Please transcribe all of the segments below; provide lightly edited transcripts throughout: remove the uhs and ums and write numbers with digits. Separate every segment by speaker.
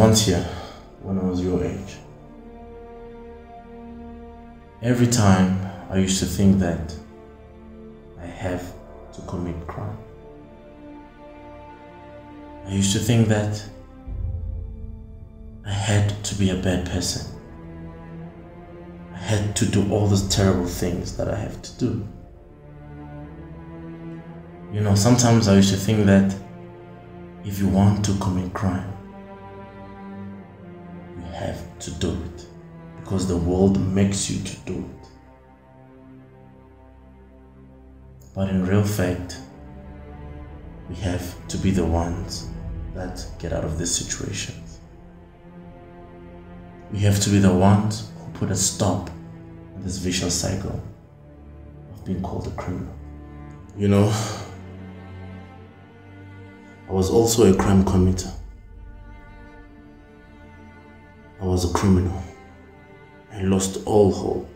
Speaker 1: once here, when I was your age. Every time I used to think that I have to commit crime. I used to think that I had to be a bad person. I had to do all those terrible things that I have to do. You know, sometimes I used to think that if you want to commit crime, you have to do it because the world makes you to do it. But in real fact, we have to be the ones that get out of these situations. We have to be the ones who put a stop to this vicious cycle of being called a criminal. You know, I was also a crime committer. I was a criminal. I lost all hope.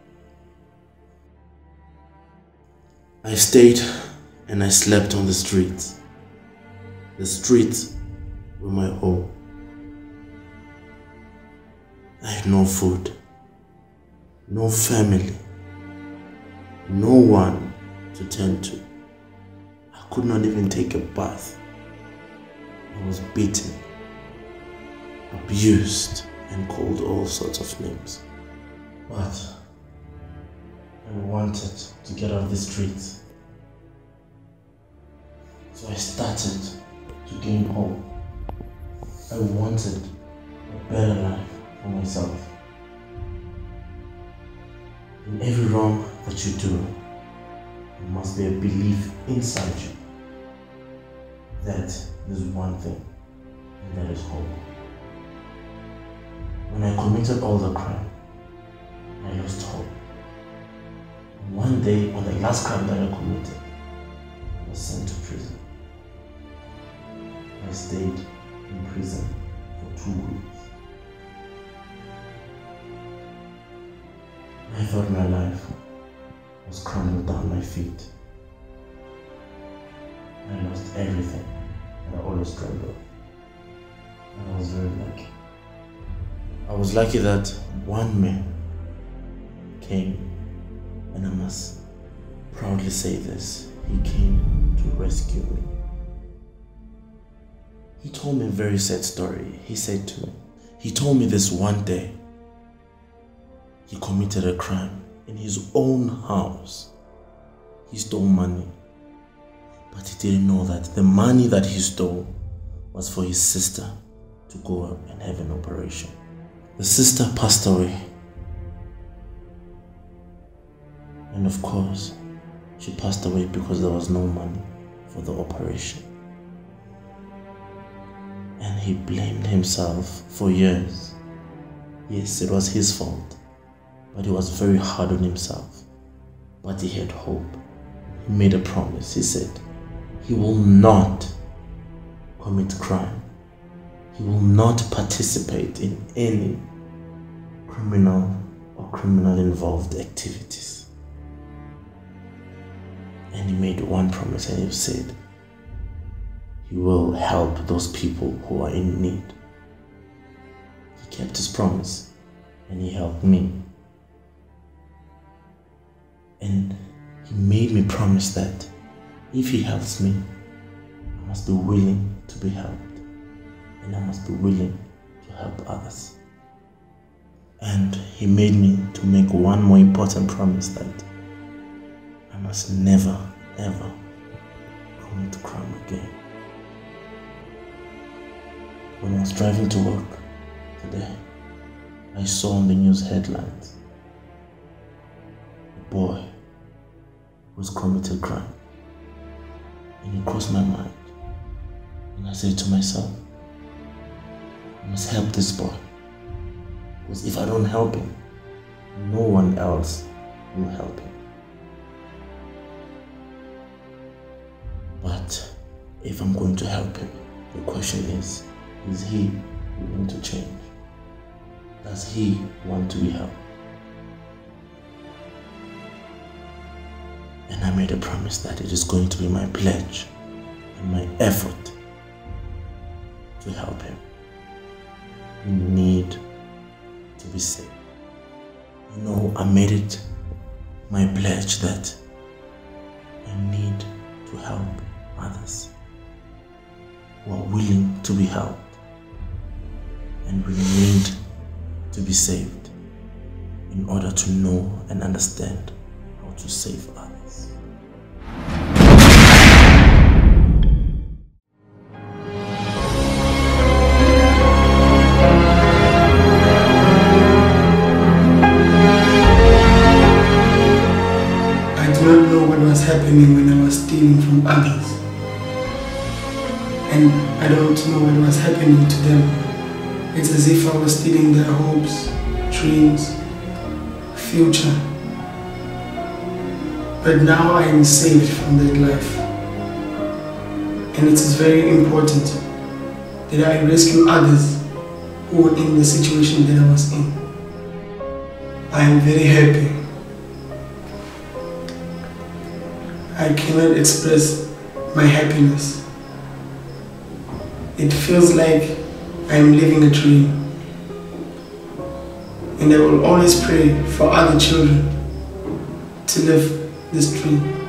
Speaker 1: I stayed and I slept on the streets. The streets were my home. I had no food, no family, no one to turn to. I could not even take a bath. I was beaten, abused, and called all sorts of names. But I wanted to get out of the streets. So I started to gain hope. I wanted a better life for myself. In every wrong that you do, there must be a belief inside you that there's one thing, and that is hope. When I committed all the crime, I lost hope. And one day, on the last crime that I committed, I was sent to prison. I stayed in prison for 2 weeks. I thought my life was crumbling down my feet. I lost everything that I always dreamed of. And I was very lucky. I was lucky that one man came, and I must proudly say this, he came to rescue me. He told me a very sad story. He told me this one day, he committed a crime in his own house. He stole money, but he didn't know that the money that he stole was for his sister to go and have an operation. The sister passed away. And of course, she passed away because there was no money for the operation. And he blamed himself for years. Yes, it was his fault, but he was very hard on himself. But he had hope. He made a promise. He said he will not commit crime. He will not participate in any criminal or criminal involved activities. And he made one promise, and he said he will help those people who are in need. He kept his promise, and he helped me. And he made me promise that if he helps me, I must be willing to be helped. And I must be willing to help others. And he made me to make one more important promise, that I must never, ever commit crime again. When I was driving to work today, I saw on the news headlines a boy who's committed crime. And it crossed my mind. And I said to myself, I must help this boy. Because if I don't help him, no one else will help him. But if I'm going to help him, the question is he willing to change? Does he want to be helped? And I made a promise that it is going to be my pledge and my effort to help him. We need to be saved. You know, I made it my pledge that I need to help others who are willing to be helped, and we need to be saved in order to know and understand how to save others.
Speaker 2: I do not know what was happening when I was stealing from others, and I don't know what was happening to them. It's as if I was stealing their hopes, dreams, future. But now I am saved from that life. And it is very important that I rescue others who were in the situation that I was in. I am very happy. I cannot express my happiness. It feels like I am living a dream, and I will always pray for other children to live this dream.